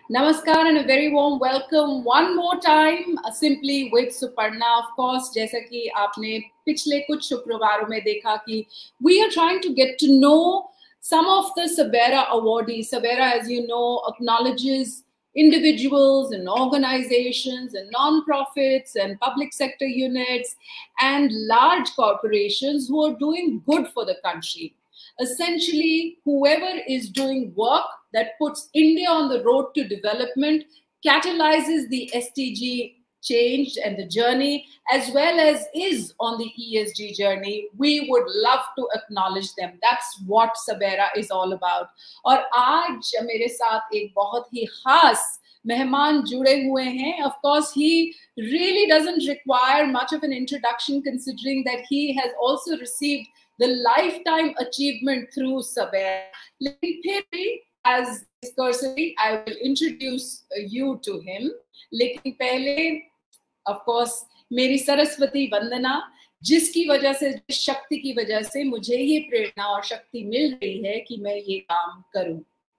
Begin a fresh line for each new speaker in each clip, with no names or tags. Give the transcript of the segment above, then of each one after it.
Namaskar and a very warm welcome one more time simply with Suparna. Of course, जैसा कि आपने पिछले कुछ शुक्रवारों में देखा कि we are trying to get to know some of the Sabera awardees. Sabera, as you know, acknowledges individuals and organizations and non-profits and public sector units and large corporations who are doing good for the country. Essentially, whoever is doing work that puts India on the road to development, catalyzes the SDG change and the journey, as well as is on the ESG journey, we would love to acknowledge them. That's what Sabera is all about. और आज मेरे साथ एक बहुत ही खास मेहमान जुड़े हुए हैं. Of course, he really doesn't require much of an introduction, considering that he has also received the lifetime achievement through Sabera. लेकिन फिर भी as cursory, I will introduce you to him. लेकिन पहले, of course, मेरी सरस्वती वंदना, जिसकी वजह से, जिस शक्ति की वजह से मुझे ये प्रेरणा और शक्ति मिल रही है कि मैं ये काम करूं.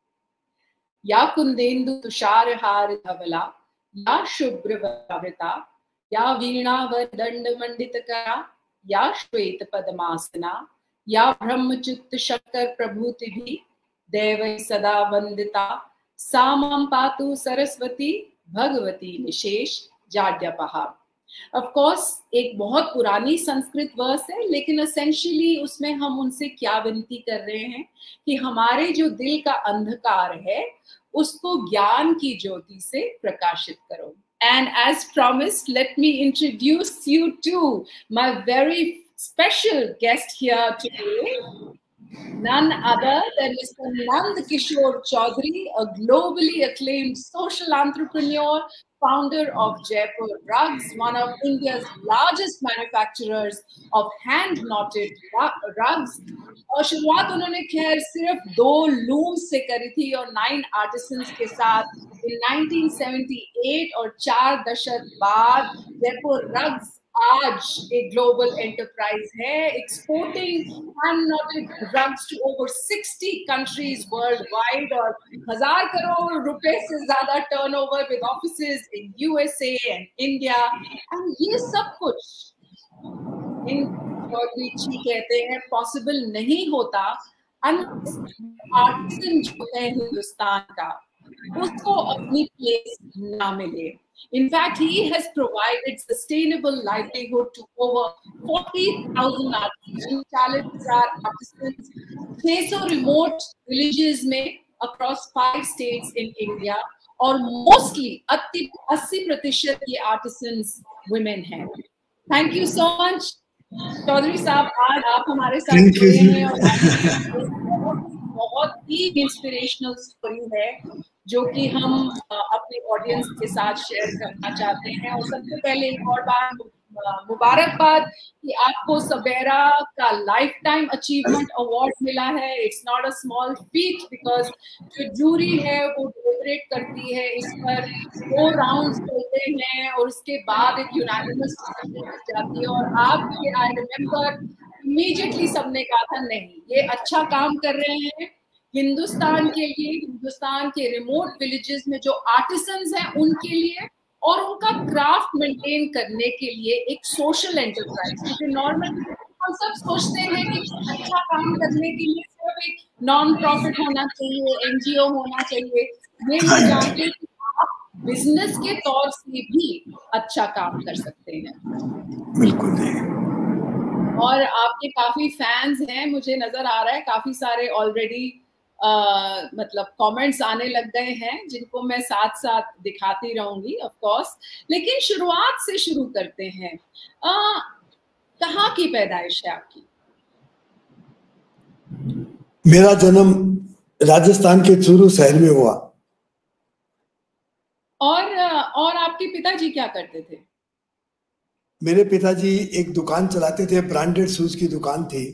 या कुंदेन्दु तुषारहार धवला, या शुभ्र वृता, या वीणावर दंड मंडित करा, या श्वेत पद्मासना, या ब्रह्मचित्त शंकर प्रभूति भी देवै सदा वंदिता, सामं पातु सरस्वती भगवती निशेष जाड्यपहा. ऑफ कोर्स एक बहुत पुरानी संस्कृत वर्स है, लेकिन एसेंशियली उसमें हम उनसे क्या विनती कर रहे हैं कि हमारे जो दिल का अंधकार है उसको ज्ञान की ज्योति से प्रकाशित करो. And as promised, let me introduce you to my very special guest here today. None other than Mr. Nand Kishore Chaudhary, a globally acclaimed social entrepreneur, founder of Jaipur Rugs, one of India's largest manufacturers of hand-knotted rugs. और शुरुआत उन्होंने खैर सिर्फ 2 looms से करी थी और 9 artisans के साथ in 1978, और 4 दशक बाद जयपुर रग्स आज एक ग्लोबल एंटरप्राइज है, exporting hand-knotted rugs to over 60 countries worldwide और 1000 करोड़ रुपए से ज्यादा turnover with offices in USA and India. and ये सब कुछ इन चौधरी जी कहते हैं पॉसिबल नहीं होता आर्टिसन जो है हिंदुस्तान का उसको अपनी प्लेस ना मिले. In fact, he has provided sustainable livelihood to over 40,000 artisans. Challenges are artisans 600 remote villages में across 5 states in India, और mostly 80% ये artisans women हैं. Thank you so much, Chaudhary साहब. आज आप हमारे साथ जुड़े हैं और बहुत ही इंस्पिरेशनल स्टोरी है जो कि हम अपने ऑडियंस के साथ शेयर करना चाहते हैं. और सबसे पहले एक और बार मुबारकबाद कि आपको सबेरा का लाइफ टाइम अचीवमेंट अवार्ड मिला है. It's not a small feat because जो जूरी है वो डिलिबरेट करती है, इस पर 2 राउंड्स चलते हैं और उसके बाद एक यूनानिमस डिसीजन जाती है. और आपके आई रिमेम्बर इमीडिएटली सबने कहा था नहीं ये अच्छा काम कर रहे हैं हिंदुस्तान के लिए, हिंदुस्तान के रिमोट विलेजेस में जो आर्टिसंस हैं उनके लिए, और उनका क्राफ्ट मेंटेन करने के लिए एक सोशल एंटरप्राइज. क्योंकि नॉर्मल हम सब सोचते हैं कि अच्छा काम करने के लिए सिर्फ एक नॉन प्रॉफिट होना चाहिए, एनजीओ होना चाहिए. ये नहीं जानते कि आप बिजनेस के तौर से भी अच्छा काम कर सकते हैं.
बिल्कुल.
और आपके काफी फैंस हैं, मुझे नजर आ रहा है, काफी सारे ऑलरेडी मतलब कमेंट्स आने लग गए हैं जिनको मैं साथ साथ दिखाती रहूंगी ऑफ कोर्स. लेकिन शुरुआत से शुरू करते हैं. कहाँ की पैदाइश है आपकी?
मेरा जन्म राजस्थान के चूरू शहर में हुआ.
और आपके पिताजी क्या करते थे?
मेरे पिताजी एक दुकान चलाते थे, ब्रांडेड शूज की दुकान थी.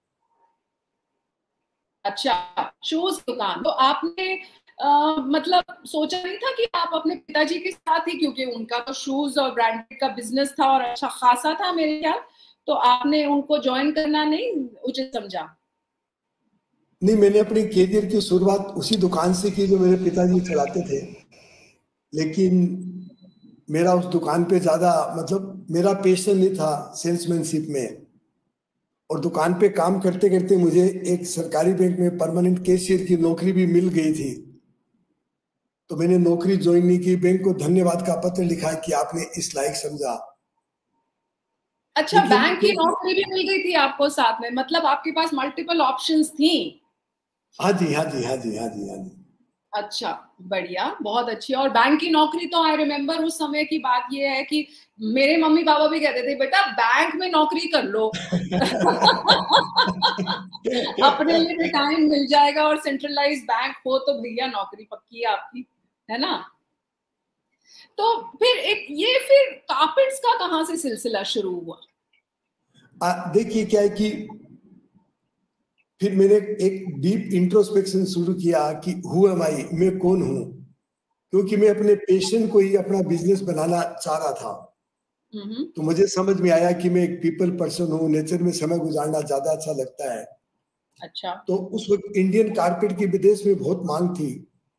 अच्छा, शूज दुकान. तो आपने मतलब सोचा नहीं था कि आप अपने पिताजी के साथ ही, क्योंकि उनका तो शूज और ब्रांडेड का बिजनेस था और अच्छा खासा था मेरे ख्याल, तो आपने उनको ज्वाइन करना नहीं उचित समझा?
नहीं, मैंने अपनी कैरियर की शुरुआत उसी दुकान से की जो मेरे पिताजी चलाते थे. लेकिन मेरा उस दुकान पे ज्यादा मतलब मेरा पैशन नहीं था सेल्समैनशिप में। और दुकान पे काम करते करते मुझे एक सरकारी बैंक में परमानेंट कैशियर की नौकरी भी मिल गई थी। तो मैंने नौकरी ज्वाइन नहीं की, बैंक को धन्यवाद का पत्र लिखा कि आपने इस लायक समझा।
अच्छा, बैंक की नौकरी भी मिल गई थी आपको साथ में, मतलब आपके पास मल्टीपल ऑप्शंस थी।
हाँ जी, हाँ जी, हाँ जी, हाँ जी, हाँ जी।
अच्छा, बढ़िया, बहुत अच्छी। और बैंक की नौकरी तो आई रिमेम्बर उस समय की बात ये है कि मेरे मम्मी पापा भी कहते थे बेटा बैंक में नौकरी कर लो अपने लिए भी टाइम मिल जाएगा, और सेंट्रलाइज बैंक हो तो भैया नौकरी पक्की है आपकी, है ना। तो फिर एक ये फिर कार्पेट्स का कहाँ से सिलसिला शुरू हुआ?
देखिए क्या है कि फिर मैंने एक डीप इंट्रोस्पेक्शन शुरू किया कि हु एम आई, मैं कौन हूं, क्योंकि मैं अपने पैशन को ही अपना बिजनेस बनाना चाह रहा था। तो मुझे समझ में आया कि मैं एक पीपल पर्सन हूँ, नेचर में समय गुजारना ज्यादा अच्छा लगता है।
अच्छा।
तो उस वक्त इंडियन कारपेट की विदेश में बहुत मांग थी।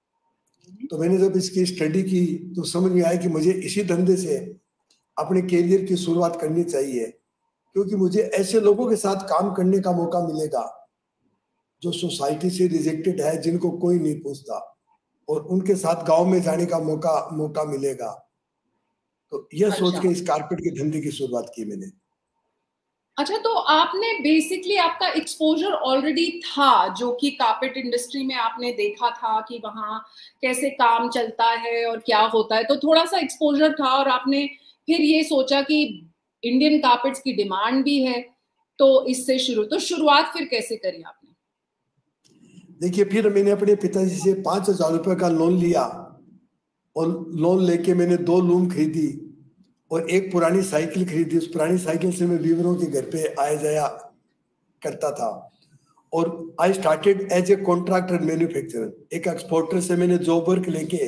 तो मैंने जब इसकी स्टडी की तो समझ में आया कि मुझे इसी धंधे से अपने कैरियर की शुरुआत करनी चाहिए, क्योंकि मुझे ऐसे लोगों के साथ काम करने का मौका मिलेगा जो सोसाइटी से रिजेक्टेड है, जिनको कोई नहीं पूछता, और उनके साथ गांव में जाने का मौका मिलेगा। तो यह सोच
अच्छा।
के इस कारपेट के धंधे की शुरुआत की मैंने।
अच्छा, तो आपने बेसिकली आपका एक्सपोजर ऑलरेडी था जो कि कारपेट इंडस्ट्री में आपने देखा था कि वहाँ कैसे काम चलता है और क्या होता है, तो थोड़ा सा एक्सपोजर था और आपने फिर ये सोचा कि इंडियन कारपेट्स की डिमांड भी है, तो इससे शुरुआत फिर कैसे करी आपने?
देखिए, फिर मैंने अपने पिताजी से 5,000 रुपए का लोन लिया, और लोन लेके मैंने 2 लूम खरीदी और एक पुरानी साइकिल खरीदी। उस पुरानी साइकिल से मैं वीवरों के घर पे आया जाया करता था। और I started as a contractor manufacturer. एक एक्सपोर्टर से मैंने जॉब वर्क लेके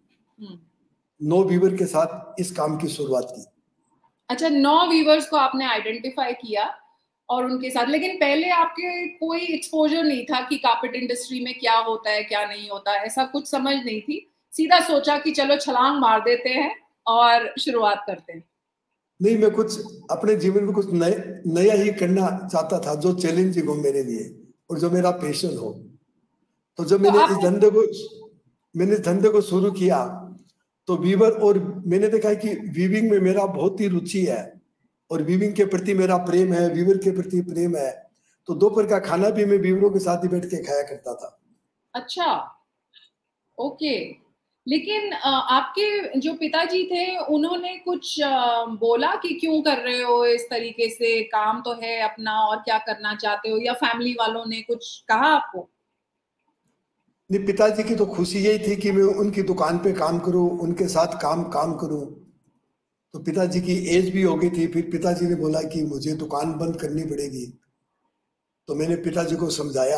9 वीवर के साथ इस काम की शुरुआत की।
अच्छा, 9 वीवर्स को आपने आइडेंटिफाई किया और उनके साथ, लेकिन पहले आपके कोई एक्सपोजर नहीं था कि कारपेट इंडस्ट्री में क्या होता है क्या नहीं होता है, ऐसा कुछ समझ नहीं थी, सीधा सोचा कि चलो छलांग मार देते हैं और शुरुआत करते हैं?
नहीं, मैं कुछ अपने जीवन में कुछ नया ही करना चाहता था, जो चैलेंजिंग हो मेरे लिए और जो मेरा पैशन हो। तो जब
तो
मैंने
आपने
इस धंधे को शुरू किया तो वीवर, और मैंने देखा कि वीविंग में मेरा बहुत ही रुचि है और वीविंग के प्रति मेरा प्रेम है, वीवर के प्रति प्रेम है। तो दोपहर का खाना भी मैं वीवरों के साथ ही बैठ के खाया करता था।
अच्छा, ओके। लेकिन आपके जो पिताजी थे उन्होंने कुछ बोला कि क्यों कर रहे हो इस तरीके से, काम तो है अपना और क्या करना चाहते हो, या फैमिली वालों ने कुछ कहा आपको?
नहीं, पिताजी की तो खुशी यही थी कि मैं उनकी दुकान पे काम करूं, उनके साथ काम काम करूं। तो पिताजी की एज भी हो गई थी। फिर पिताजी ने बोला कि मुझे दुकान बंद करनी पड़ेगी। तो मैंने पिताजी को समझाया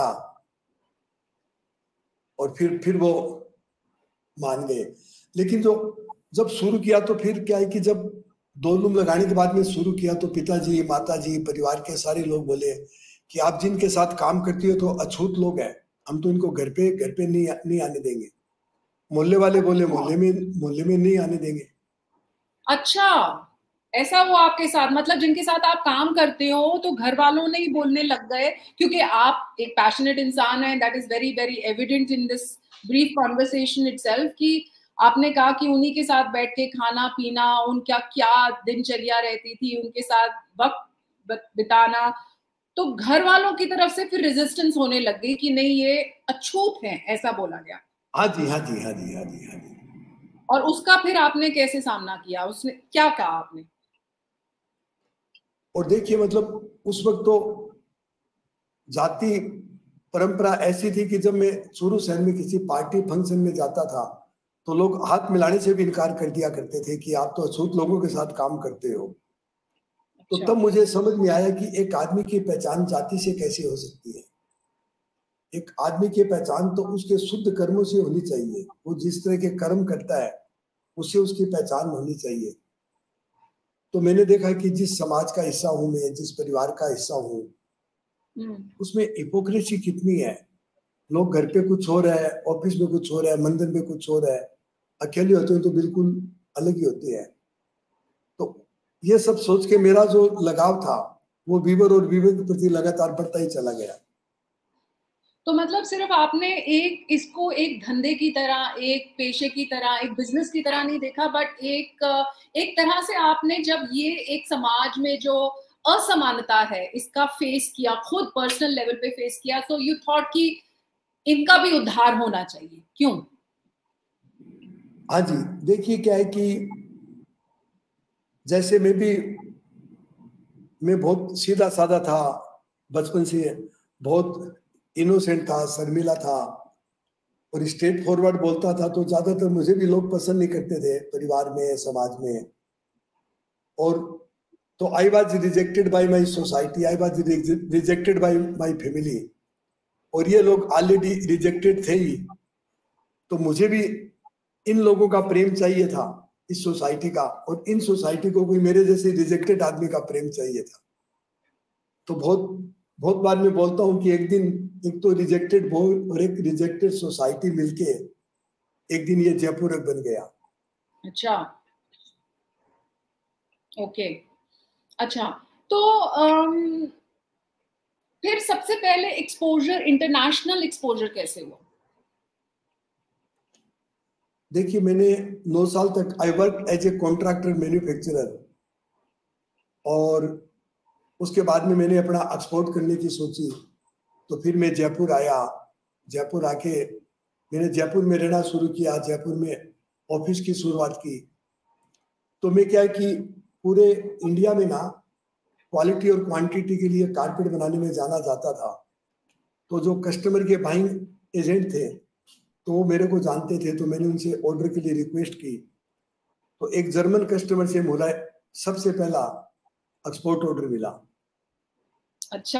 और फिर वो मान गए। लेकिन जब शुरू किया तो फिर क्या है कि जब 2 लूम लगाने के बाद में शुरू किया तो पिताजी, माताजी, परिवार के सारे लोग बोले कि आप जिनके साथ काम करती हो तो अछूत लोग हैं, हम तो इनको घर पे नहीं आने देंगे। मोहल्ले वाले बोले मोहल्ले में नहीं आने देंगे।
अच्छा, ऐसा हुआ आपके साथ? मतलब जिनके साथ आप काम करते हो तो घर वालों ने ही बोलने लग गए, क्योंकि आप एक पैशनेट इंसान हैं, that is very very evident in this brief conversation itself, कि आपने कहा कि उन्हीं के साथ बैठ के खाना पीना, उनका क्या दिनचर्या रहती थी, उनके साथ वक्त बिताना, तो घर वालों की तरफ से फिर रेजिस्टेंस होने लग गई कि नहीं ये अछूत है, ऐसा बोला गया।
हाँ जी, हाँ जी, हाँ जी, हाँ जी, हाँ जी।
और उसका फिर आपने कैसे सामना किया, उसने क्या कहा आपने?
और देखिए, मतलब उस वक्त तो जाति परंपरा ऐसी थी कि जब मैं शुरू शहर में किसी पार्टी फंक्शन में जाता था तो लोग हाथ मिलाने से भी इनकार कर दिया करते थे कि आप तो अछूत लोगों के साथ काम करते हो। तो
अच्छा।
तब मुझे समझ में आया कि एक आदमी की पहचान जाति से कैसे हो सकती है। एक आदमी की पहचान तो उसके शुद्ध कर्मों से होनी चाहिए। वो जिस तरह के कर्म करता है उससे उसकी पहचान होनी चाहिए। तो मैंने देखा कि जिस समाज का हिस्सा हूं मैं, जिस परिवार का हिस्सा हूं, उसमें हिपोक्रेसी कितनी है। लोग घर पे कुछ हो रहा है, ऑफिस में कुछ हो रहा है, मंदिर में कुछ हो रहा है, अकेले होते हैं तो बिल्कुल अलग ही होती है। तो ये सब सोच के मेरा जो लगाव था वो वीवर और वीवर के प्रति लगातार बढ़ता ही चला गया।
तो मतलब सिर्फ आपने इसको एक धंधे की तरह, एक पेशे की तरह, एक बिजनेस की तरह नहीं देखा, बट एक तरह से आपने जब ये एक समाज में जो असमानता है इसका फेस किया, खुद पर्सनल लेवल पे फेस किया, तो यू थॉट कि इनका भी उद्धार होना चाहिए। क्यों?
हाँ जी, देखिए क्या है कि जैसे मैं बहुत सीधा साधा था, बचपन से बहुत इनोसेंट था, शर्मीला था और स्ट्रेट फॉरवर्ड बोलता था, तो ज्यादातर मुझे भी लोग पसंद नहीं करते थे परिवार में, समाज में। और तो I was rejected by my society, I was rejected by my family, और ये लोग ऑलरेडी रिजेक्टेड थे ही। तो मुझे भी इन लोगों का प्रेम चाहिए था, इस सोसाइटी का, और इन सोसाइटी को कोई मेरे जैसे रिजेक्टेड आदमी का प्रेम चाहिए था। तो बहुत बहुत बार मैं बोलता हूँ कि एक दिन एक तो रिजेक्टेड बॉय और एक रिजेक्टेड सोसाइटी मिलके एक दिन ये जयपुर बन गया।
अच्छा, ओके, अच्छा। तो फिर सबसे पहले एक्सपोजर, इंटरनेशनल एक्सपोजर कैसे हुआ?
देखिए, मैंने 9 साल तक I work as a contractor manufacturer, और उसके बाद में मैंने अपना एक्सपोर्ट करने की सोची। तो फिर मैं जयपुर आया, जयपुर आके मैंने जयपुर में रहना शुरू किया, जयपुर में ऑफिस की शुरुआत की। तो मैं क्या है कि पूरे इंडिया में ना क्वालिटी और क्वांटिटी के लिए कारपेट बनाने में जाना जाता था। तो जो कस्टमर के बाइंग एजेंट थे तो वो मेरे को जानते थे, तो मैंने उनसे ऑर्डर के लिए रिक्वेस्ट की। तो एक जर्मन कस्टमर से मुझे सबसे पहला एक्सपोर्ट ऑर्डर मिला।
अच्छा,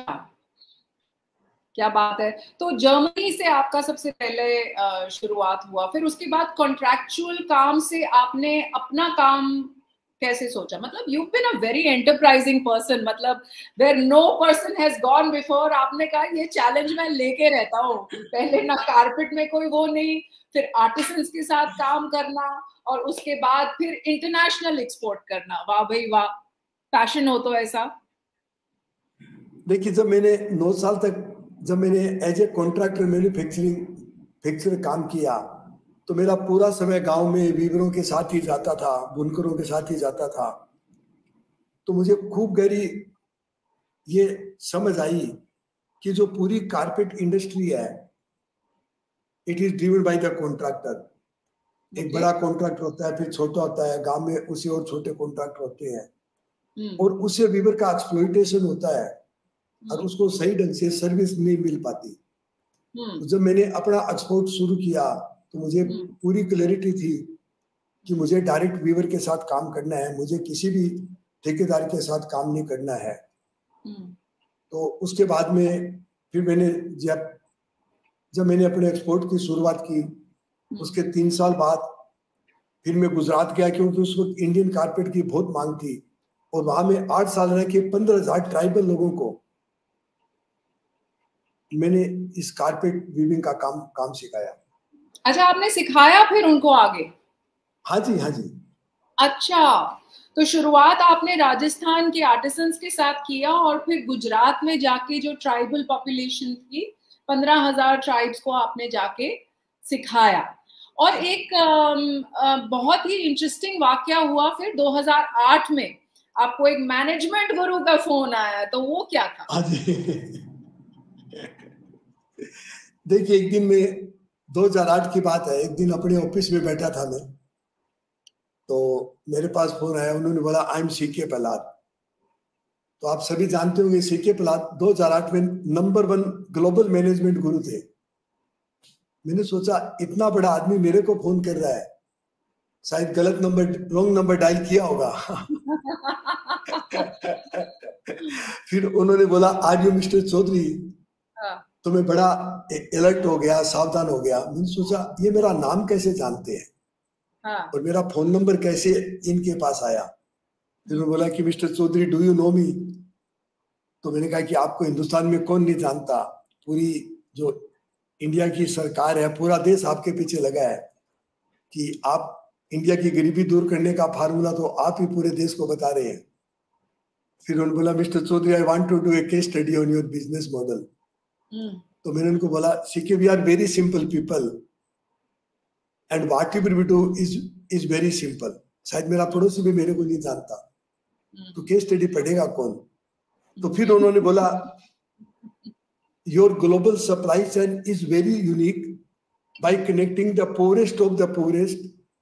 क्या बात है। तो जर्मनी से आपका सबसे पहले शुरुआत हुआ, फिर उसके बाद कॉन्ट्रैक्चुअल काम से आपने अपना काम कैसे सोचा? मतलब you been a very enterprising person, मतलब where no person has gone before. आपने कहा ये चैलेंज मैं लेके रहता हूँ, पहले ना कारपेट में कोई वो नहीं, फिर आर्टिसंस के साथ काम करना, और उसके बाद फिर इंटरनेशनल एक्सपोर्ट करना। वाह भाई वाह, पैशन हो तो ऐसा।
देखिए, जब मैंने 9 साल तक जब मैंने एज ए कॉन्ट्रैक्टर मैन्युफैक्चरिंग काम किया, तो मेरा पूरा समय गांव में वीवरों के साथ ही जाता था, बुनकरों के साथ ही जाता था। तो मुझे खूब गहरी ये समझ आई कि जो पूरी कारपेट इंडस्ट्री है, it is driven by the contractor. एक बड़ा कॉन्ट्रैक्टर होता है, फिर छोटा होता है, गांव में उसे और छोटे कॉन्ट्रैक्टर होते हैं, और उससे वीवर का एक्सप्लॉइटेशन होता है और उसको सही ढंग से सर्विस नहीं मिल पाती। तो जब मैंने अपना एक्सपोर्ट शुरू किया तो मुझे पूरी क्लैरिटी थी कि मुझे डायरेक्ट वीवर के साथ काम करना है, मुझे किसी भी ठेकेदार के साथ काम नहीं करना है। तो उसके बाद में फिर मैंने जब मैंने अपने एक्सपोर्ट की शुरुआत की, उसके 3 साल बाद फिर मैं गुजरात गया, क्योंकि उस वक्त इंडियन कारपेट की बहुत मांग थी, और वहां में 8 साल रह के 15,000 ट्राइबल लोगों को मैंने इस कारपेट वीविंग का काम सिखाया।
अच्छा, आपने सिखाया फिर उनको आगे?
हाँ जी, हाँ जी।
अच्छा, तो शुरुआत आपने राजस्थान के आर्टिसंस के साथ किया, और फिर गुजरात में जाके जो ट्राइबल पॉपुलेशन थी, 15,000 ट्राइब्स को आपने जाके सिखाया। और एक बहुत ही इंटरेस्टिंग वाकया हुआ फिर 2008 में, आपको एक मैनेजमेंट गुरु का फोन आया, तो वो क्या था?
हाँ जी। देखिए, एक दिन में 2008 की बात है, एक दिन अपने ऑफिस में बैठा था मैं, तो मेरे पास फोन आया। उन्होंने बोला, आई एम सीके प्रहलाद। तो आप सभी जानते होंगे सीके प्रहलाद 2008 में नंबर 1 ग्लोबल मैनेजमेंट गुरु थे। मैंने सोचा इतना बड़ा आदमी मेरे को फोन कर रहा है, शायद गलत नंबर, रॉन्ग नंबर डायल किया होगा। फिर उन्होंने बोला, आर यू मिस्टर चौधरी? तो मैं बड़ा अलर्ट हो गया, सावधान हो गया। मैंने सोचा ये मेरा नाम कैसे जानते हैं और मेरा फोन नंबर कैसे इनके पास आया। फिर उन्होंने बोला कि mister Chaudhary, do you know me? तो मैंने कहा कि आपको हिंदुस्तान में कौन नहीं जानता, पूरी जो इंडिया की सरकार है, पूरा देश आपके पीछे लगा है। कि आप इंडिया की गरीबी दूर करने का फार्मूला तो आप ही पूरे देश को बता रहे हैं। फिर उन्होंने बोला, mister Chaudhary, I want to do a case study on your business model. तो मैंने उनको बोला, see we are very simple people and what you will do is very simple. शायद मेरा पड़ोसी भी मेरे को नहीं जानता, तो केस स्टडी पढ़ेगा कौन? तो फिर उन्होंने बोला, your global supply chain is very unique by connecting the poorest of the poorest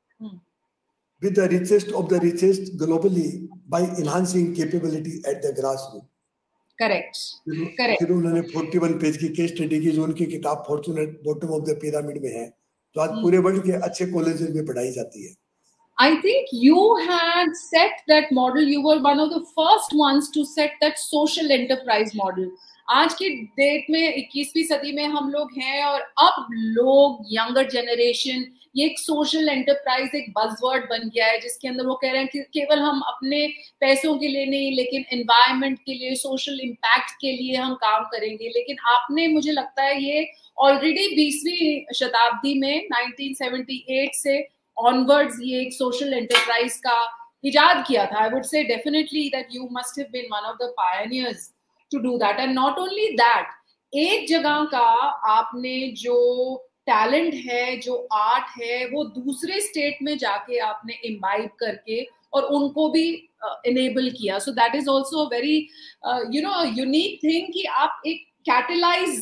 with the richest of the richest globally by enhancing capability at the grassroots.
Correct. Correct.
फिर उन्होंने 41 page की case study की, जो उनकी किताब fortune at bottom of the pyramid में है, जो आज पूरे वर्ल्ड के अच्छे कॉलेजेस में पढ़ाई जाती है।
I think you had set that model. You were one of the first ones to set that social enterprise model. आज की डेट में 21वीं सदी में हम लोग हैं, और अब लोग, यंगर जनरेशन, ये एक सोशल एंटरप्राइज एक बज़वर्ड बन गया है, जिसके अंदर वो कह रहे हैं कि केवल हम अपने पैसों के लिए नहीं, लेकिन एनवायरनमेंट के लिए, सोशल इम्पैक्ट के लिए हम काम करेंगे। लेकिन आपने, मुझे लगता है ये ऑलरेडी 20वीं शताब्दी में 1978 से ऑनवर्ड्स ये एक सोशल एंटरप्राइज का इजाद किया था। I would say definitely that you must have been one of the pioneers to do that. And not only that, एक जगह का आपने जो टैलेंट है, जो आर्ट है, वो दूसरे स्टेट में जाके आपने इम्बाइब करके और उनको भी इनेबल किया। So that is also very unique thing कि आप एक कैटलाइज,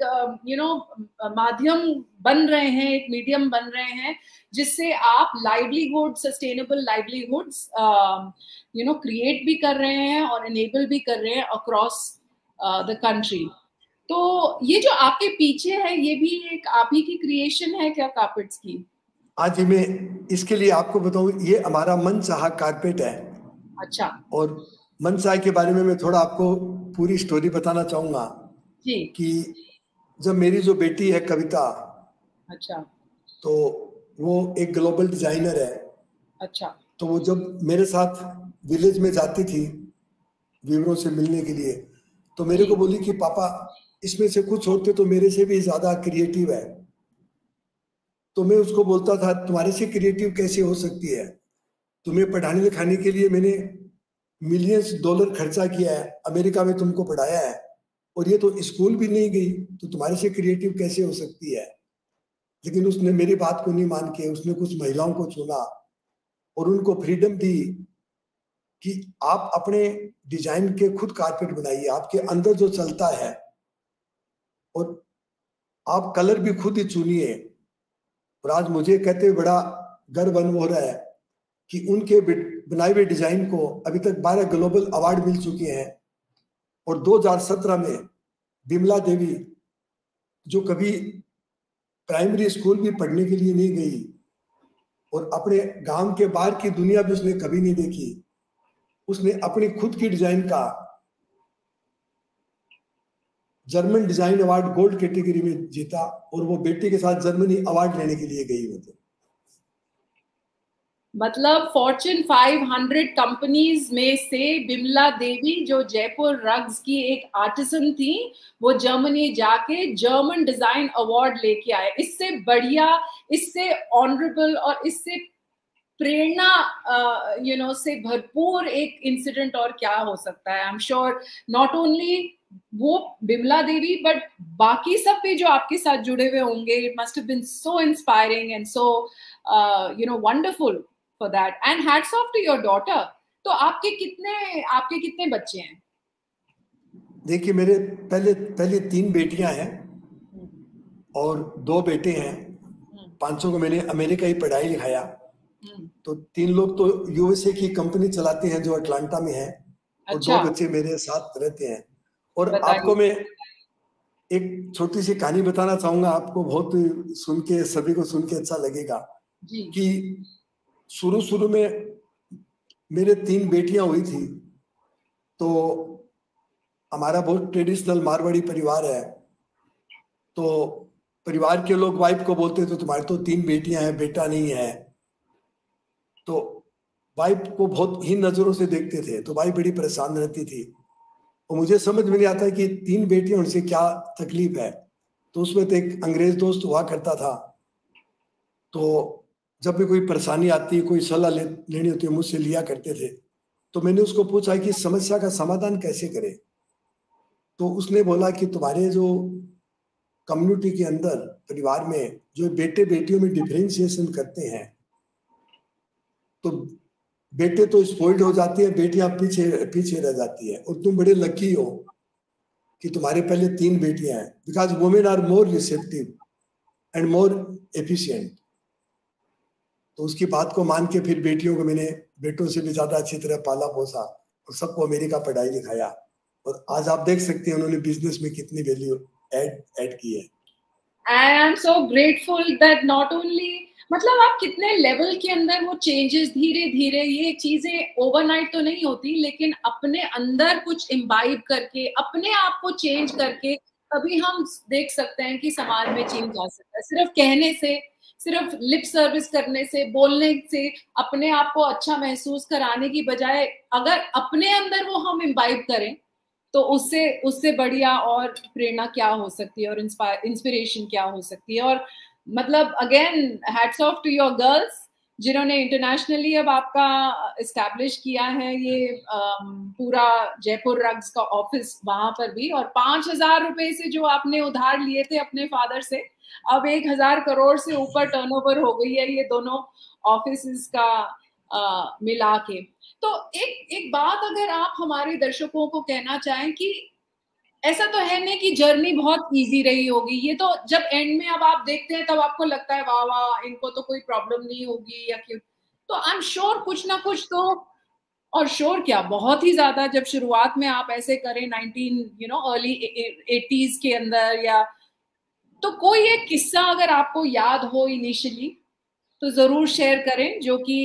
एक माध्यम बन रहे हैं, एक मीडियम बन रहे हैं, जिससे आप लाइवलीहुड, सस्टेनेबल लाइवलीहुड्स क्रिएट भी कर रहे हैं और इनेबल भी कर रहे हैं अक्रॉस द कंट्री। तो ये जो आपके पीछे है, ये भी एक आप ही की क्रिएशन है क्या, कारपेट्स की?
आज मैं इसके लिए आपको बताऊं, ये हमारा मनचाहा कारपेट है।
अच्छा। और
मनचाहा के बारे में मैं थोड़ा आपको पूरी स्टोरी बताना चाहूंगा जी। कि जब मेरी जो बेटी है कविता, अच्छा, तो वो एक ग्लोबल डिजाइनर है। अच्छा। तो वो जब मेरे साथ विलेज में जाती थी वीवरों से मिलने के लिए, तो मेरे को बोली कि पापा, इसमें से कुछ होते तो मेरे से भी ज्यादा क्रिएटिव है। तो मैं उसको बोलता था, तुम्हारे से क्रिएटिव कैसे हो सकती है? तुम्हें पढ़ाने लिखाने के लिए मैंने मिलियंस डॉलर खर्चा किया है, अमेरिका में तुमको पढ़ाया है, और ये तो स्कूल भी नहीं गई, तो तुम्हारे से क्रिएटिव कैसे हो सकती है? लेकिन उसने मेरी बात को नहीं मान के उसने कुछ महिलाओं को चुना और उनको फ्रीडम दी कि आप अपने डिजाइन के खुद कारपेट बनाइए, आपके अंदर जो चलता है, और आप कलर भी खुद ही चुनिए। और आज मुझे कहते बड़ा गर्व अनुभव हो रहा है कि उनके बनाए हुए डिजाइन को अभी तक 12 ग्लोबल अवार्ड मिल चुके हैं। और 2017 में बिमला देवी, जो कभी प्राइमरी स्कूल भी पढ़ने के लिए नहीं गई और अपने गांव के बाहर की दुनिया भी उसने कभी नहीं देखी, उसने अपनी खुद की डिजाइन का German design award gold category में जीता, और वो बेटी के साथ जर्मनी अवार्ड लेने के लिए गई होती।
मतलब फॉर्च्यून 500 कंपनीज में से बिमला देवी, जो जयपुर रग्स की एक आर्टिसन थी, वो जर्मनी जाके जर्मन डिजाइन अवार्ड लेके आए। इससे बढ़िया, इससे ऑनरेबल और इससे प्रेरणा से भरपूर एक इंसिडेंट और क्या हो सकता है? I am sure not only वो बिमला देवी बट बाकी सब भी जो आपके साथ जुड़े हुए होंगे, it must have been so inspiring and so wonderful for that, and hats off to your daughter. तो आपके कितने बच्चे हैं?
देखिए, मेरे पहले 3 बेटियां हैं और 2 बेटे हैं। 500 को मैंने अमेरिका ही पढ़ाई लिखाया। तो 3 लोग तो यूएसए की कंपनी चलाते हैं जो अटलांटा में है, और अच्छा। 2 बच्चे मेरे साथ रहते हैं। और आपको मैं एक छोटी सी कहानी बताना चाहूंगा, आपको बहुत सभी को सुन के अच्छा लगेगा जी। कि शुरू में मेरे 3 बेटियां हुई थी, तो हमारा बहुत ट्रेडिशनल मारवाड़ी परिवार है। तो परिवार के लोग वाइफ को बोलते तो तुम्हारी तो 3 बेटियां हैं, बेटा नहीं है। तो वाइफ को बहुत ही नजरों से देखते थे, तो वाइफ बड़ी परेशान रहती थी। और मुझे समझ में नहीं आता कि 3 बेटियां, उनसे क्या तकलीफ है। तो उसमें तो एक अंग्रेज दोस्त हुआ करता था, तो जब भी कोई परेशानी आती है, कोई सलाह लेनी होती है, मुझसे लिया करते थे। तो मैंने उसको पूछा कि समस्या का समाधान कैसे करें। तो उसने बोला कि तुम्हारे जो कम्युनिटी के अंदर, परिवार में जो बेटे बेटियों में डिफरेंशिएशन करते हैं, तो बेटे तो स्पॉइल्ड हो जाती है, बेटियां पीछे पीछे रह जाती है। और तुम बड़े लकी हो कि तुम्हारे पहले 3 बेटियां हैं, because women are more receptive and more efficient. तो उसकी बात को मान के फिर बेटियों को मैंने बेटों से भी ज्यादा अच्छी तरह पाला पोसा और सबको अमेरिका पढ़ाई लिखाया। और आज आप देख सकते हैं उन्होंने बिजनेस में कितनी वैल्यू ऐड की है।
I am so grateful that not only, मतलब आप कितने लेवल के अंदर वो चेंजेस धीरे धीरे, ये चीजें ओवरनाइट तो नहीं होती, लेकिन अपने अंदर कुछ इम्बाइब करके, अपने आप को चेंज करके, तभी हम देख सकते हैं कि समाज में चेंज आ सकता है। सिर्फ कहने से, सिर्फ लिप सर्विस करने से, बोलने से, अपने आप को अच्छा महसूस कराने की बजाय अगर अपने अंदर वो हम इम्बाइब करें, तो उससे उससे बढ़िया और प्रेरणा क्या हो सकती है, और इंस्पिरेशन क्या हो सकती है। और मतलब again hats off to your girls, जिन्होंने इंटरनेशनली अब आपका इस्टेब्लिश किया है ये पूरा जयपुर रग्स का ऑफिस वहां पर भी। और 5,000 रुपए से जो आपने उधार लिए थे अपने फादर से, अब 1,000 करोड़ से ऊपर टर्नओवर हो गई है ये दोनों ऑफिस का मिला के। तो एक बात अगर आप हमारे दर्शकों को कहना चाहें कि ऐसा तो है नहीं कि जर्नी बहुत इजी रही होगी, ये तो जब एंड में अब आप देखते हैं तब आपको लगता है वाह वाह, इनको तो कोई प्रॉब्लम नहीं होगी या क्यों। तो आई एम श्योर कुछ ना कुछ तो, और श्योर क्या, बहुत ही ज्यादा, जब शुरुआत में आप ऐसे करें 19 अर्ली 80s के अंदर, या तो कोई एक किस्सा अगर आपको याद हो इनिशियली तो जरूर शेयर करें, जो कि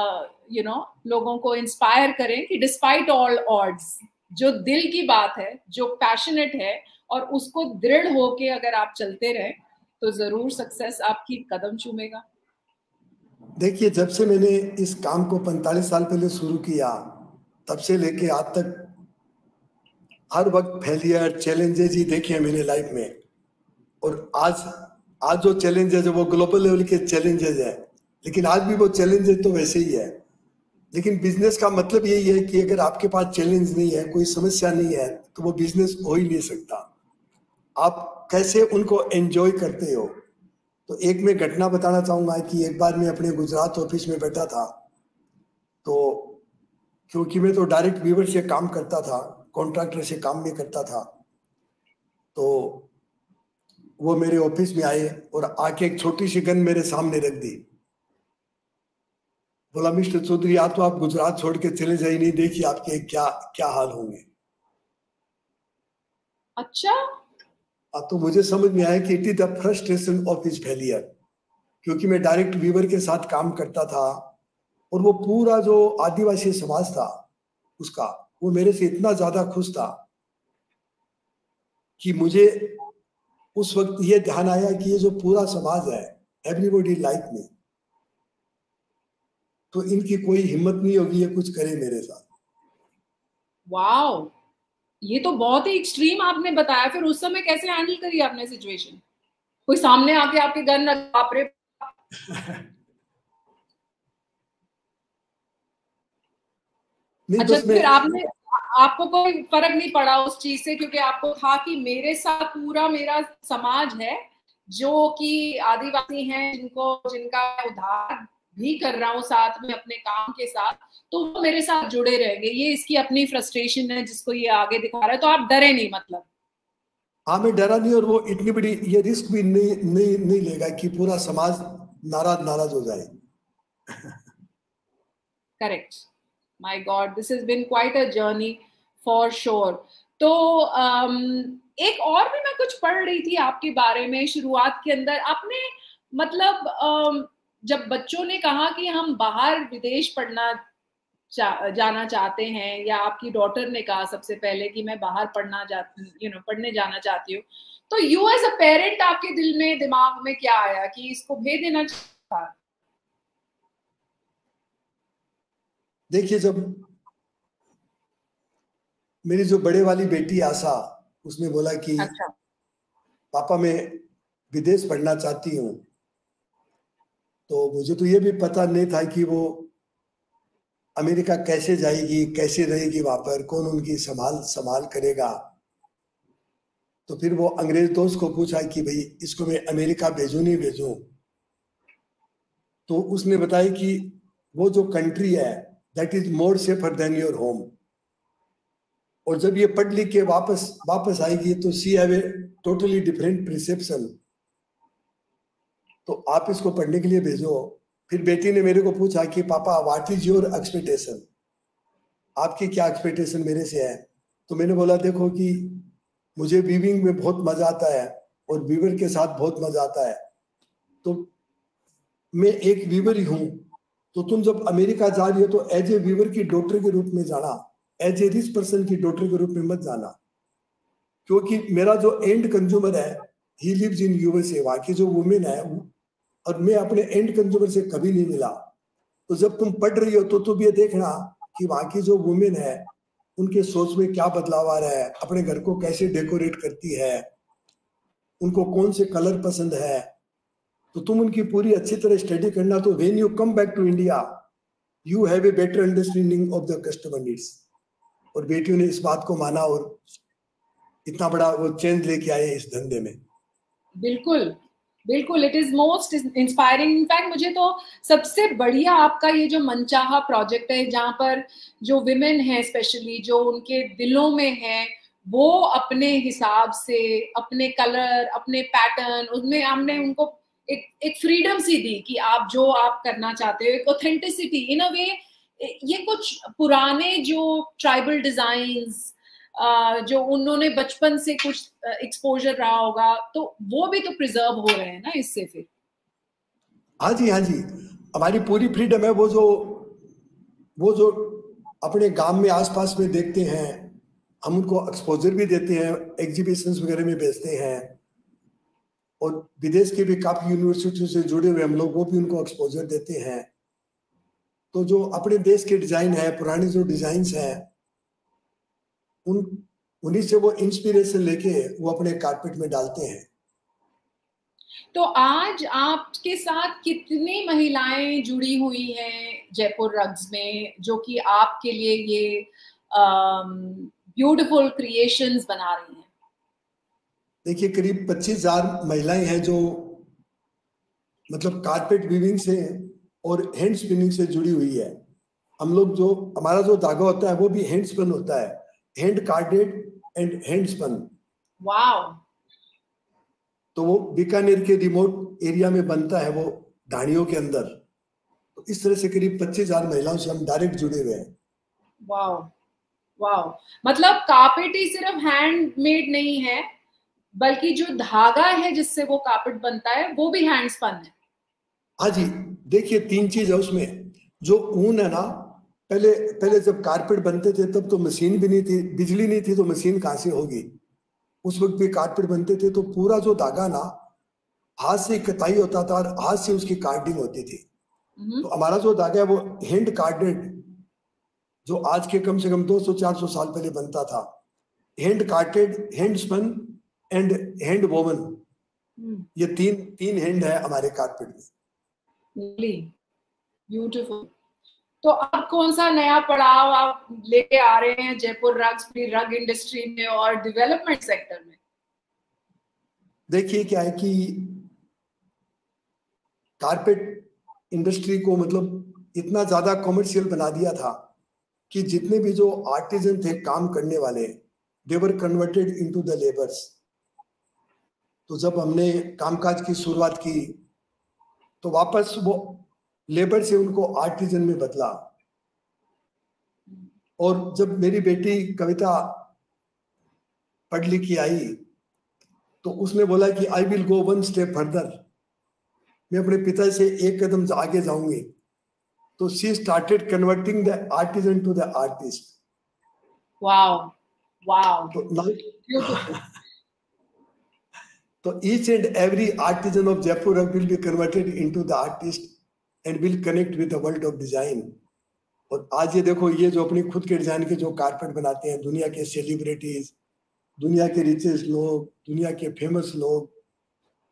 लोगों को इंस्पायर करें कि डिस्पाइट ऑल ऑड्स, जो दिल की बात है, जो पैशनेट है, और उसको दृढ़ होके अगर आप चलते रहे तो जरूर सक्सेस आपकी कदम चूमेगा।
देखिए, जब से मैंने इस काम को 45 साल पहले शुरू किया, तब से लेके आज तक हर वक्त फेलियर, चैलेंजेस ही देखे हैं मैंने लाइफ में। और आज जो चैलेंजेस है वो ग्लोबल लेवल के चैलेंजेस है, लेकिन आज भी वो चैलेंजेस तो वैसे ही है। लेकिन बिजनेस का मतलब यही है कि अगर आपके पास चैलेंज नहीं है, कोई समस्या नहीं है, तो वो बिजनेस हो ही नहीं सकता। आप कैसे उनको एंजॉय करते हो। तो एक मैं घटना बताना चाहूंगा कि एक बार मैं अपने गुजरात ऑफिस में बैठा था, तो क्योंकि मैं तो डायरेक्ट वीवर से काम करता था, कॉन्ट्रैक्टर से काम नहीं करता था, तो वो मेरे ऑफिस में आए और आके एक छोटी सी गन मेरे सामने रख दी। बोला, मिस्टर चौधरी, आज तो आप गुजरात छोड़ के चले जाइए, नहीं देखिए आपके क्या क्या हाल होंगे।
अच्छा।
तो मुझे समझ में आया कि it is the frustration of his failure, क्योंकि मैं डायरेक्ट वीवर के साथ काम करता था और वो पूरा जो आदिवासी समाज था उसका, वो मेरे से इतना ज्यादा खुश था कि मुझे उस वक्त ये ध्यान आया कि ये जो पूरा समाज है, एवरीबॉडी लाइक मी, तो इनकी कोई हिम्मत नहीं होगी ये कुछ करे मेरे साथ।
वाओ, ये तो बहुत ही एक्सट्रीम आपने बताया। फिर उस समय कैसे हैंडल करी आपने सिचुएशन? कोई सामने आके आपके गन रख, बाप रे। अच्छा, फिर आपको कोई फर्क नहीं पड़ा उस चीज से, क्योंकि आपको था कि मेरे साथ पूरा मेरा समाज है जो कि आदिवासी हैं, जिनका उद्धार भी कर रहा हूँ साथ में अपने काम के साथ, तो वो मेरे साथ जुड़े रहेंगे। ये इसकी अपनी फ्रस्ट्रेशन है जिसको ये आगे दिखा रहा है। तो आप डरे नहीं मतलब?
हाँ, मैं डरा नहीं, और वो इतनी बड़ी ये रिस्क भी नहीं लेगा कि पूरा समाज नाराज हो जाए।
Correct. My God, this has been quite a journey for sure. तो एक और भी मैं कुछ पढ़ रही थी आपके बारे में शुरुआत के अंदर, आपने मतलब जब बच्चों ने कहा कि हम बाहर विदेश पढ़ना जाना चाहते हैं, या आपकी डॉटर ने कहा सबसे पहले कि मैं बाहर पढ़ने जाना चाहती हूँ, तो यू एज अ पेरेंट आपके दिल में, दिमाग में क्या आया कि इसको भेज देना चाहिए?
देखिए, जब मेरी जो बड़े वाली बेटी आशा, उसने बोला कि
अच्छा।
पापा मैं विदेश पढ़ना चाहती हूँ, तो मुझे तो ये भी पता नहीं था कि वो अमेरिका कैसे जाएगी, कैसे रहेगी वहां पर, कौन उनकी संभाल करेगा। तो फिर वो अंग्रेज दोस्त को पूछा कि भाई इसको मैं अमेरिका भेजूं नहीं भेजूं। तो उसने बताया कि वो जो कंट्री है that is more safer than your home, और जब ये पढ़ लिख के वापस आएगी तो she have a totally different perception, तो आप इसको पढ़ने के लिए भेजो। फिर बेटी ने मेरे को पूछा कि पापा व्हाट इज योर एक्सपेक्टेशन, आपकी क्या एक्सपेक्टेशन मेरे से है। तो मैंने बोला देखो कि मुझे वीविंग में बहुत मजा आता है और वीवर के साथ बहुत मजा आता है, तो मैं एक वीवर ही हूं। तो तुम जब अमेरिका जा रही हो तो एज ए वीवर की डॉटर के रूप में जाना, एज ए रिच पर्सन की डॉटर के रूप में मत जाना, क्योंकि मेरा जो एंड कंज्यूमर है ही लिव्स इन यूएसए, वहां की जो वुमेन है, और मैं अपने एंड कंज्यूमर से कभी नहीं मिला। तो जब तुम पढ़ रही हो तो तुम ये देखना कि वहां की जो वुमेन है उनके सोच में क्या बदलाव आ रहा है, अपने घर को कैसे डेकोरेट करती है, उनको कौन से कलर पसंद है, तो तुम उनकी पूरी अच्छी तरह स्टडी करना। तो when you come back to India you have a better understanding of the customer needs. और बेटियों ने इस बात को माना और इतना बड़ा वो चेंज लेके आए इस धंधे में।
बिल्कुल बिल्कुल, it is most inspiring. In fact मुझे तो सबसे बढ़िया आपका ये जो मनचाहा प्रोजेक्ट है, जहाँ पर जो विमेन है स्पेशली, जो उनके दिलों में है, वो अपने हिसाब से अपने कलर, अपने पैटर्न, उसमें हमने उनको एक फ्रीडम सी दी कि आप जो आप करना चाहते हो, एक ऑथेंटिसिटी इन अ वे। ये कुछ पुराने जो ट्राइबल डिजाइन्स जो उन्होंने बचपन से कुछ एक्सपोजर रहा होगा, तो वो भी तो प्रिजर्व हो रहे हैं ना इससे फिर।
हाँ जी, हाँ जी, हमारी पूरी फ्रीडम है। वो जो अपने गांव में आसपास में देखते हैं, हम उनको एक्सपोजर भी देते हैं, एग्जीबिशंस वगैरह में भेजते हैं, और विदेश के भी काफी यूनिवर्सिटियों से जुड़े हुए हम लोग, वो भी उनको एक्सपोजर देते हैं। तो जो अपने देश के डिजाइन है, पुराने जो डिजाइन है, उन्हीं से वो इंस्पिरेशन लेके वो अपने कारपेट में डालते हैं।
तो आज आपके साथ कितनी महिलाएं जुड़ी हुई हैं जयपुर रग्स में, जो कि आपके लिए ये ब्यूटीफुल क्रिएशंस बना रही हैं?
देखिए करीब 25,000 महिलाएं हैं जो मतलब कारपेट वीविंग से और हैंड स्पिनिंग से जुड़ी हुई है। हम लोग जो हमारा जो धागा होता है वो भी हैंड स्पन होता है, hand carded and hand spun.
Wow.
तो वो बीकानेर के रिमोट एरिया में बनता है, वो ढाणियों के अंदर। तो इस तरह से करीब 25,000 महिलाओं से हम डायरेक्ट जुड़े हुए हैं।
वाओ वाओ, मतलब कारपेट ही सिर्फ हैंडमेड नहीं है, बल्कि जो धागा है जिससे वो कारपेट बनता है वो भी हैंड स्पन है।
हाँ जी, देखिए 3 चीज है उसमें। जो ऊन है ना, पहले जब कारपेट बनते थे तब तो मशीन भी नहीं थी, बिजली नहीं थी, तो मशीन कहाँ से होगी। उस वक्त भी कारपेट बनते थे तो पूरा जो धागा ना हाथ से कताई होता था और हाथ से उसकी कार्डिंग होती थी। तो हमारा जो धागा है वो हैंड कार्डेड, जो आज के कम से कम 200-400 साल पहले बनता था, hand carded, hand spun and hand woven. ये तीन हैंड है हमारे कारपेट में।
ब्यूटीफुल। तो अब कौन सा नया पड़ाव आप लेके आ रहे हैं जयपुर रग्स की रग इंडस्ट्री में और डेवलपमेंट सेक्टर में?
देखिए क्या है कि कारपेट इंडस्ट्री को मतलब इतना ज्यादा कमर्शियल बना दिया था कि जितने भी जो आर्टिजन थे काम करने वाले, they were converted into the labours. तो जब हमने कामकाज की शुरुआत की तो वापस वो लेबर से उनको आर्टिजन में बदला। और जब मेरी बेटी कविता पढ़ लिख के आई तो उसने बोला कि I will go 1 step further, मैं अपने पिता से एक कदम आगे जाऊंगी। तो she started converting the artisan to the artist.
Wow wow.
तो each and every artisan of Jaipur will be converted into the artist and will connect with the world of design। और आज ये देखो, ये जो अपनी खुद के डिजाइन के जो कारपेट बनाते हैं, दुनिया के सेलिब्रिटीज, दुनिया के रिचेस्ट लोग, दुनिया के फेमस लोग,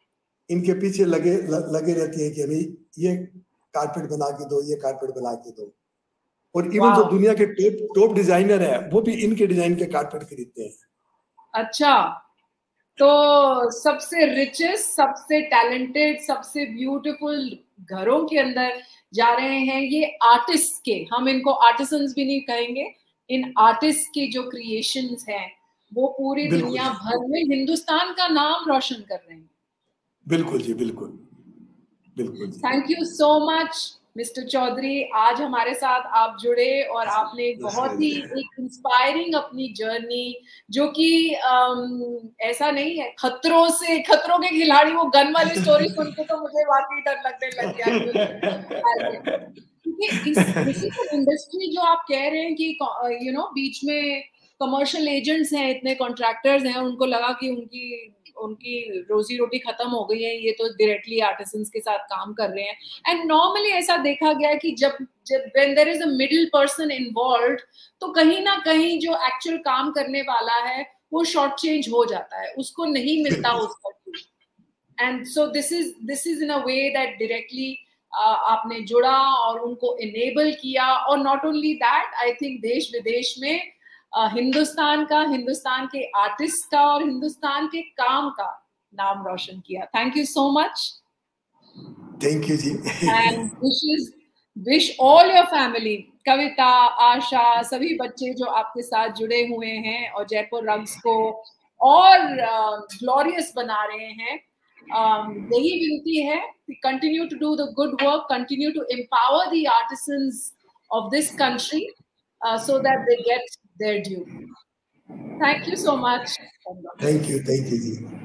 इनके पीछे लगे रहती है कि हमें ये कारपेट बना के दो, ये कारपेट बना के दो। और इवन जो दुनिया के टॉप डिजाइनर है वो भी इनके डिजाइन के कारपेट खरीदते हैं।
अच्छा, तो सबसे रिचेस्ट, सबसे टैलेंटेड, सबसे ब्यूटीफुल घरों के अंदर जा रहे हैं ये आर्टिस्ट के, हम इनको आर्टिसंस भी नहीं कहेंगे, इन आर्टिस्ट के जो क्रिएशंस हैं वो पूरी दुनिया भर में हिंदुस्तान का नाम रोशन कर रहे हैं।
बिल्कुल जी, बिल्कुल बिल्कुल।
Thank you so much mister Chaudhary, आज हमारे साथ आप जुड़े और आपने बहुत ही एक इंस्पायरिंग अपनी जर्नी, जो कि ऐसा नहीं है खतरों के खिलाड़ी, वो गन वाली स्टोरी सुन के तो मुझे वाकई डर लगने लग गया। क्योंकि इस इंडस्ट्री जो आप कह रहे हैं कि बीच में कमर्शियल एजेंट्स हैं, इतने कॉन्ट्रैक्टर्स हैं, उनको लगा कि उनकी रोजी रोटी खत्म हो गई है, ये तो डायरेक्टली आर्टिसंस के साथ काम कर रहे हैं। एंड नॉर्मली ऐसा देखा गया कि जब when there is a middle person involved, तो कहीं ना कहीं जो एक्चुअल काम करने वाला है वो शॉर्ट चेंज हो जाता है, उसको नहीं मिलता उसका। And so this is in a way that directly आपने जुड़ा और उनको इनेबल किया, और not only that, I think देश विदेश में हिंदुस्तान के आर्टिस्ट का और हिंदुस्तान के काम का नाम रोशन किया। Thank you so much.
Thank you जी।
And wish all your family, Kavita, Asha, सभी बच्चे जो आपके साथ जुड़े हुए हैं और जयपुर रग्स को और ग्लोरियस बना रहे हैं, यही विनती है कि continue to do the good work, continue to empower the artisans of this country so that they get their due. Thank you so much.
Thank you ji.